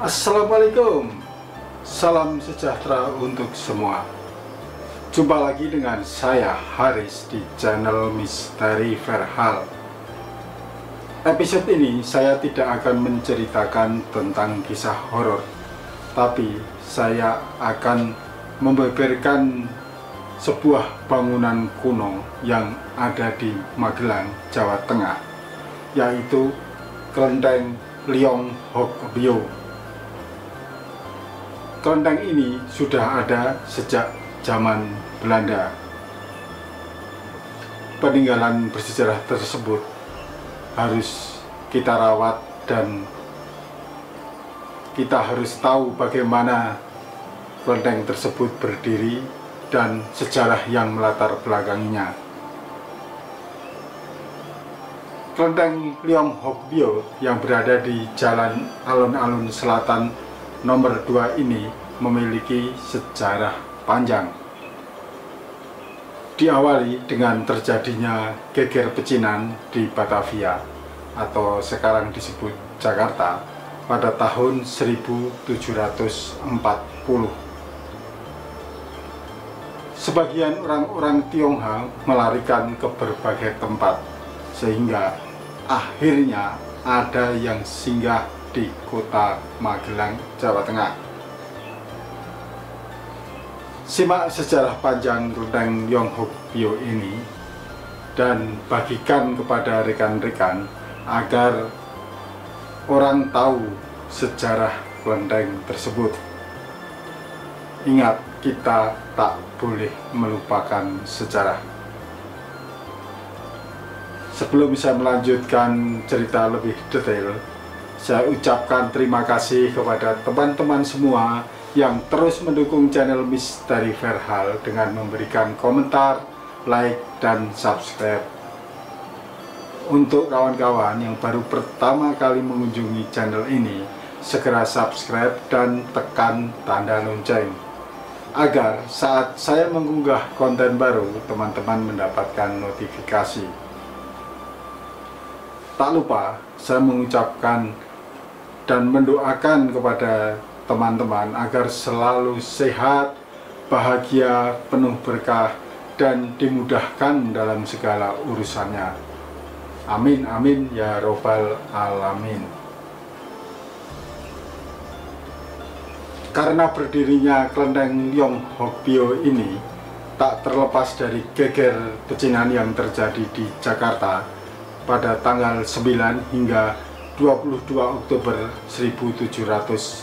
Assalamualaikum, salam sejahtera untuk semua. Jumpa lagi dengan saya Haris di channel Misteri Verhal. Episode ini saya tidak akan menceritakan tentang kisah horor, tapi saya akan membeberkan sebuah bangunan kuno yang ada di Magelang, Jawa Tengah, yaitu Kelenteng Leong Hok Bio. Kelenteng ini sudah ada sejak zaman Belanda. Peninggalan bersejarah tersebut harus kita rawat dan kita harus tahu bagaimana kelenteng tersebut berdiri dan sejarah yang melatar belakanginya. Kelenteng Leong Hok Bio yang berada di Jalan Alun-Alun Selatan nomor 2 ini memiliki sejarah panjang. Diawali dengan terjadinya geger pecinan di Batavia atau sekarang disebut Jakarta pada tahun 1740. Sebagian orang-orang Tionghoa melarikan ke berbagai tempat sehingga akhirnya ada yang singgah di kota Magelang, Jawa Tengah. Simak sejarah panjang Kelenteng Leong Hok Bio ini dan bagikan kepada rekan-rekan agar orang tahu sejarah kelenteng tersebut. Ingat, kita tak boleh melupakan sejarah. Sebelum saya melanjutkan cerita lebih detail, saya ucapkan terima kasih kepada teman-teman semua yang terus mendukung channel Misteri Verhal dengan memberikan komentar, like, dan subscribe. Untuk kawan-kawan yang baru pertama kali mengunjungi channel ini, segera subscribe dan tekan tanda lonceng agar saat saya mengunggah konten baru, teman-teman mendapatkan notifikasi. Tak lupa, saya mengucapkan dan mendoakan kepada teman-teman agar selalu sehat, bahagia, penuh berkah, dan dimudahkan dalam segala urusannya. Amin, amin, ya robbal alamin. Karena berdirinya Kelenteng Leong Hok Bio ini tak terlepas dari geger pecinan yang terjadi di Jakarta pada tanggal 9 hingga 22 Oktober 1740,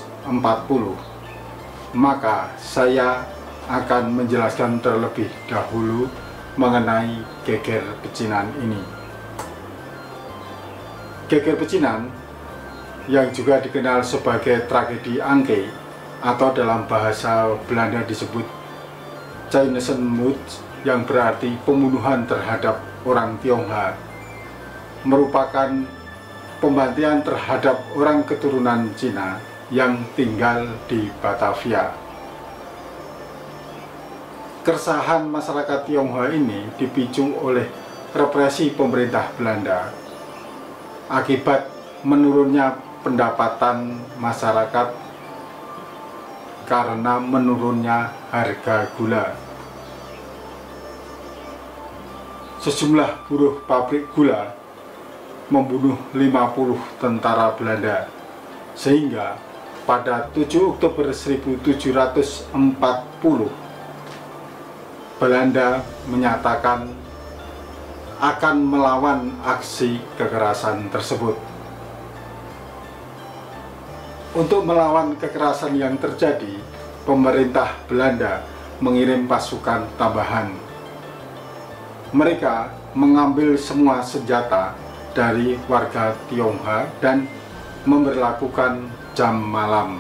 maka saya akan menjelaskan terlebih dahulu mengenai geger pecinan ini. Geger pecinan yang juga dikenal sebagai tragedi Angke atau dalam bahasa Belanda disebut Chinese-moord yang berarti pembunuhan terhadap orang Tionghoa, merupakan pembantian terhadap orang keturunan Cina yang tinggal di Batavia. Keresahan masyarakat Tionghoa ini dipicu oleh represi pemerintah Belanda akibat menurunnya pendapatan masyarakat karena menurunnya harga gula. Sejumlah buruh pabrik gula membunuh 50 tentara Belanda, sehingga pada 7 Oktober 1740 Belanda menyatakan akan melawan aksi kekerasan tersebut. Untuk melawan kekerasan yang terjadi, pemerintah Belanda mengirim pasukan tambahan. Mereka mengambil semua senjata dari warga Tionghoa dan memberlakukan jam malam.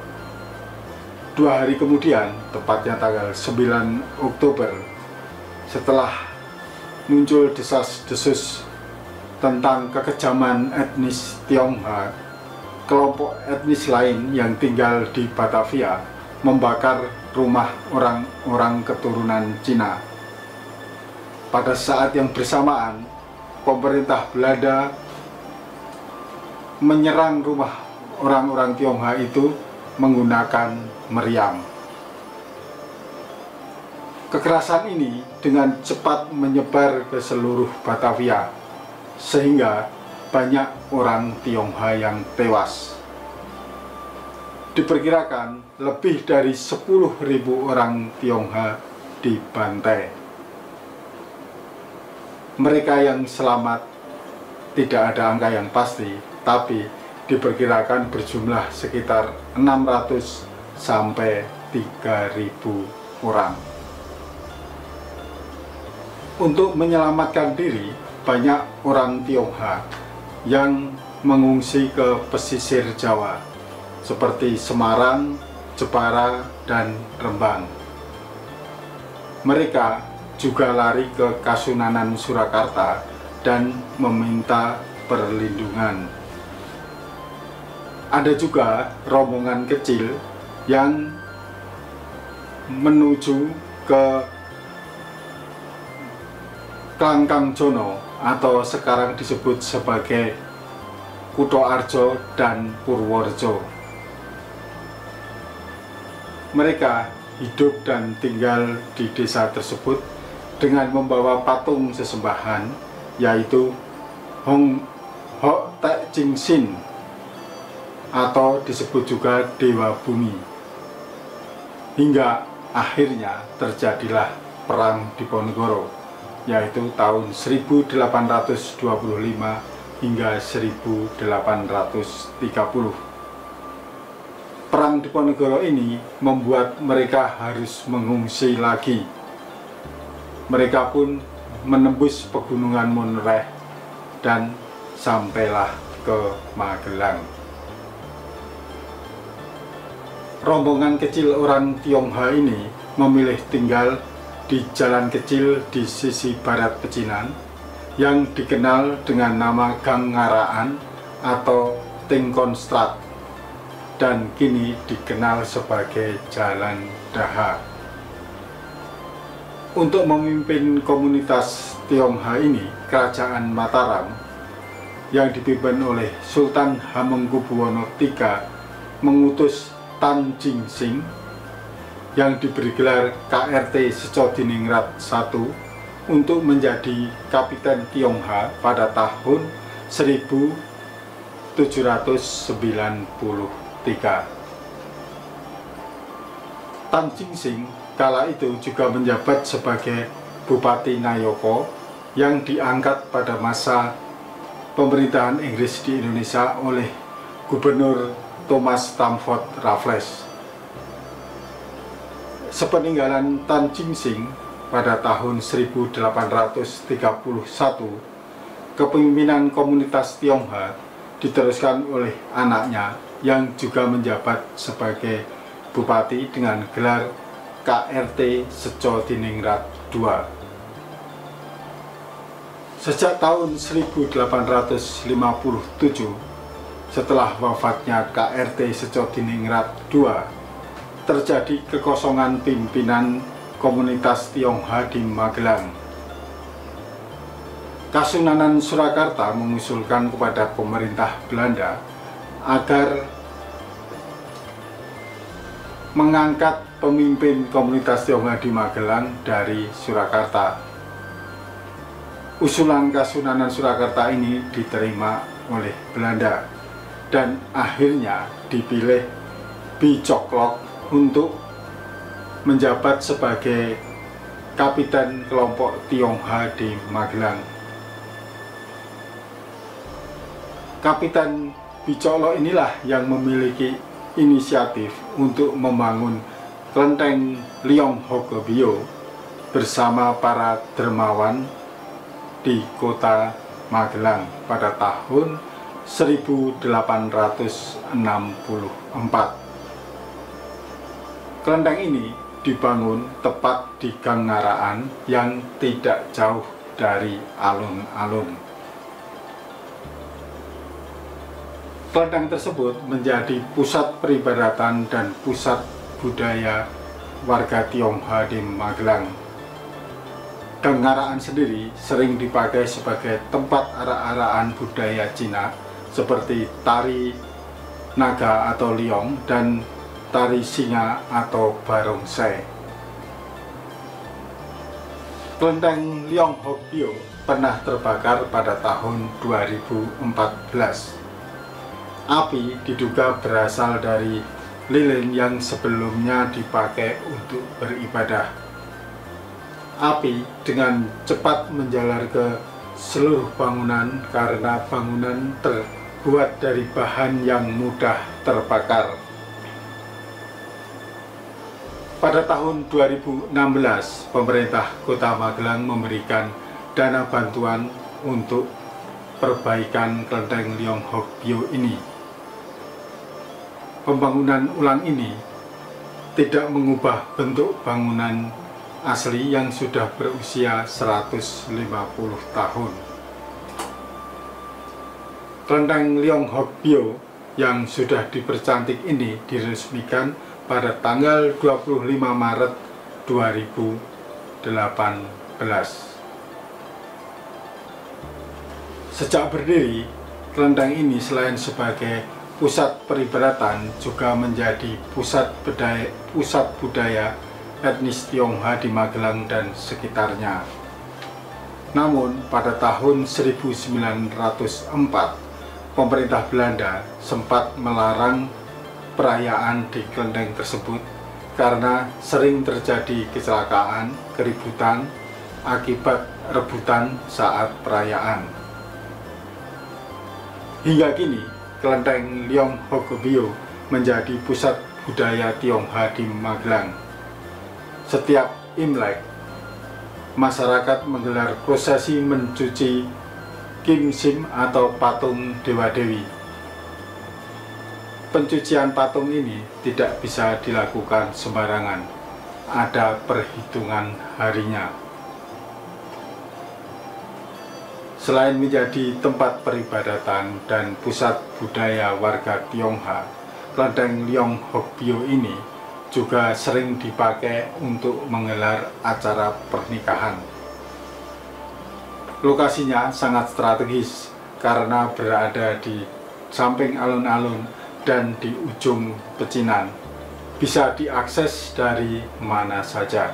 2 hari kemudian, tepatnya tanggal 9 Oktober, setelah muncul desas-desus tentang kekejaman etnis Tionghoa, kelompok etnis lain yang tinggal di Batavia membakar rumah orang-orang keturunan Cina. Pada saat yang bersamaan, pemerintah Belanda menyerang rumah orang-orang Tionghoa itu menggunakan meriam. Kekerasan ini dengan cepat menyebar ke seluruh Batavia, sehingga banyak orang Tionghoa yang tewas. Diperkirakan lebih dari 10.000 orang Tionghoa dibantai. Mereka yang selamat tidak ada angka yang pasti, tapi diperkirakan berjumlah sekitar 600 sampai 3.000 orang. Untuk menyelamatkan diri, banyak orang Tionghoa yang mengungsi ke pesisir Jawa seperti Semarang, Jepara, dan Rembang. Mereka juga lari ke Kasunanan Surakarta dan meminta perlindungan. Ada juga rombongan kecil yang menuju ke Klangkangjono atau sekarang disebut sebagai Kutoarjo dan Purworejo. Mereka hidup dan tinggal di desa tersebut dengan membawa patung sesembahan, yaitu Hong Hok Tek Ching Sin atau disebut juga Dewa Bumi. Hingga akhirnya terjadilah Perang Diponegoro, yaitu tahun 1825 hingga 1830. Perang Diponegoro ini membuat mereka harus mengungsi lagi. Mereka pun menembus pegunungan Monreh dan sampailah ke Magelang. Rombongan kecil orang Tionghoa ini memilih tinggal di jalan kecil di sisi barat pecinan yang dikenal dengan nama Gang Ngaraan atau Tingkonstrat dan kini dikenal sebagai Jalan Daha. Untuk memimpin komunitas Tionghoa ini, Kerajaan Mataram yang dipimpin oleh Sultan Hamengkubuwono III mengutus Tan Ching Sing yang diberi gelar KRT Secodiningrat I untuk menjadi Kapiten Tionghoa pada tahun 1793. Tan Ching Sing kala itu juga menjabat sebagai Bupati Nayoko yang diangkat pada masa pemerintahan Inggris di Indonesia oleh Gubernur Thomas Stamford Raffles. Sepeninggalan Tan Ching Sing pada tahun 1831, kepemimpinan komunitas Tionghoa diteruskan oleh anaknya yang juga menjabat sebagai bupati dengan gelar KRT Secodiningrat II. Sejak tahun 1857, setelah wafatnya KRT Secodiningrat II, terjadi kekosongan pimpinan komunitas Tionghoa di Magelang. Kasunanan Surakarta mengusulkan kepada pemerintah Belanda agar mengangkat pemimpin komunitas Tionghoa di Magelang dari Surakarta. Usulan Kasunanan Surakarta ini diterima oleh Belanda dan akhirnya dipilih Bicoklok untuk menjabat sebagai Kapiten kelompok Tionghoa di Magelang. Kapiten Bicoklok inilah yang memiliki inisiatif untuk membangun Kelenteng Liong Hokebio bersama para dermawan di kota Magelang pada tahun 1864. Kelenteng ini dibangun tepat di Gang Ngaraan yang tidak jauh dari alun-alun. Kelenteng tersebut menjadi pusat peribadatan dan pusat budaya warga Tionghoa di Magelang. Gang Ngaraan sendiri sering dipakai sebagai tempat arak-arakan budaya Cina seperti tari naga atau liong, dan tari singa atau barongsai. Kelenteng Leong Hok Pyo pernah terbakar pada tahun 2014. Api diduga berasal dari lilin yang sebelumnya dipakai untuk beribadah. Api dengan cepat menjalar ke seluruh bangunan karena bangunan terbuat dari bahan yang mudah terbakar. Pada tahun 2016, pemerintah Kota Magelang memberikan dana bantuan untuk perbaikan kelenteng Leong Hok Pyo ini. Pembangunan ulang ini tidak mengubah bentuk bangunan asli yang sudah berusia 150 tahun. Kelenteng Leong Hok Pyo yang sudah dipercantik ini diresmikan pada tanggal 25 Maret 2018. Sejak berdiri, kelenteng ini selain sebagai pusat peribadatan juga menjadi pusat budaya etnis Tionghoa di Magelang dan sekitarnya. Namun pada tahun 1904, pemerintah Belanda sempat melarang perayaan di kelenteng tersebut karena sering terjadi kecelakaan, keributan akibat rebutan saat perayaan. Hingga kini, kelenteng Leong Hok Pyo menjadi pusat budaya Tionghoa di Magelang. Setiap Imlek, masyarakat menggelar prosesi mencuci Kim Sim atau patung dewa-dewi. Pencucian patung ini tidak bisa dilakukan sembarangan, ada perhitungan harinya. Selain menjadi tempat peribadatan dan pusat budaya warga Tionghoa, kelenteng Leong Hok Pyo ini juga sering dipakai untuk menggelar acara pernikahan. Lokasinya sangat strategis karena berada di samping alun-alun dan di ujung pecinan, bisa diakses dari mana saja.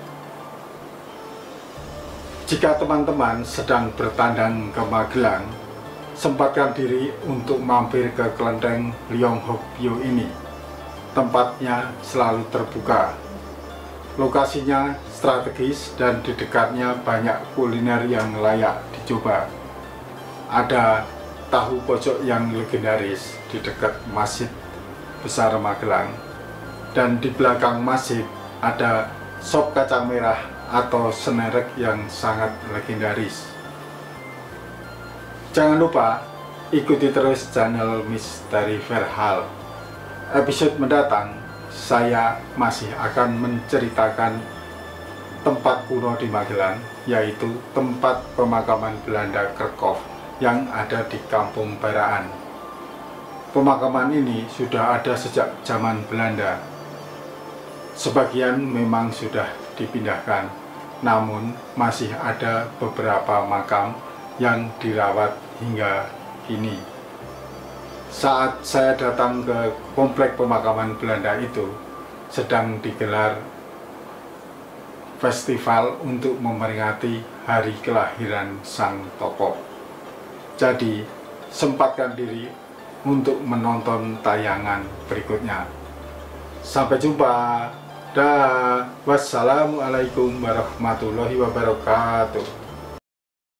Jika teman-teman sedang bertandang ke Magelang, sempatkan diri untuk mampir ke kelenteng Leong Hok Pyo ini. Tempatnya selalu terbuka. Lokasinya strategis dan di dekatnya banyak kuliner yang layak dicoba. Ada tahu pojok yang legendaris di dekat Masjid Besar Magelang, dan di belakang masjid ada sop kacang merah atau senerek yang sangat legendaris. Jangan lupa ikuti terus channel Misteri Verhal. Episode mendatang saya masih akan menceritakan tempat kuno di Magelang, yaitu tempat pemakaman Belanda Kerkhof yang ada di Kampung Baraan. Pemakaman ini sudah ada sejak zaman Belanda. Sebagian memang sudah dipindahkan, namun masih ada beberapa makam yang dirawat hingga kini. Saat saya datang ke komplek pemakaman Belanda itu, sedang digelar festival untuk memperingati hari kelahiran sang tokoh. Jadi, sempatkan diri untuk menonton tayangan berikutnya. Sampai jumpa. Dah. Wassalamualaikum warahmatullahi wabarakatuh.